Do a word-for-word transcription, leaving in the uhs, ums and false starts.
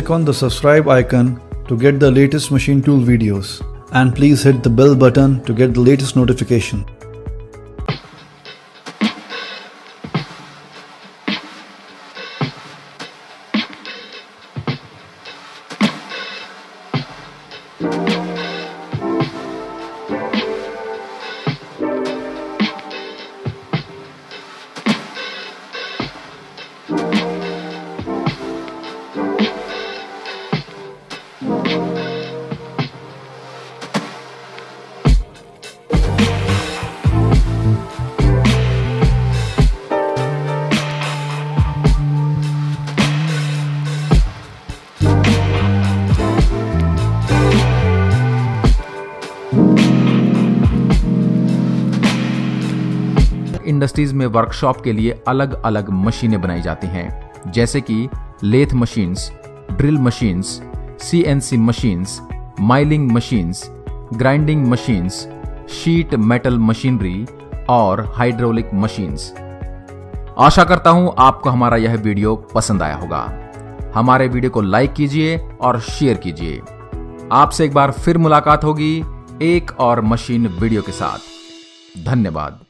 click on the subscribe icon to get the latest machine tool videos, and please hit the bell button to get the latest notification. Industries में workshop के लिए अलग अलग मशीनें बनाई जाती हैं, जैसे कि lathe machines, drill machines, CNC machines, milling machines, grinding machines, sheet metal machinery और हाइड्रोलिक मशीन्स। आशा करता हूं आपको हमारा यह वीडियो पसंद आया होगा। हमारे वीडियो को लाइक कीजिए और शेयर कीजिए। आपसे एक बार फिर मुलाकात होगी एक और मशीन वीडियो के साथ। धन्यवाद।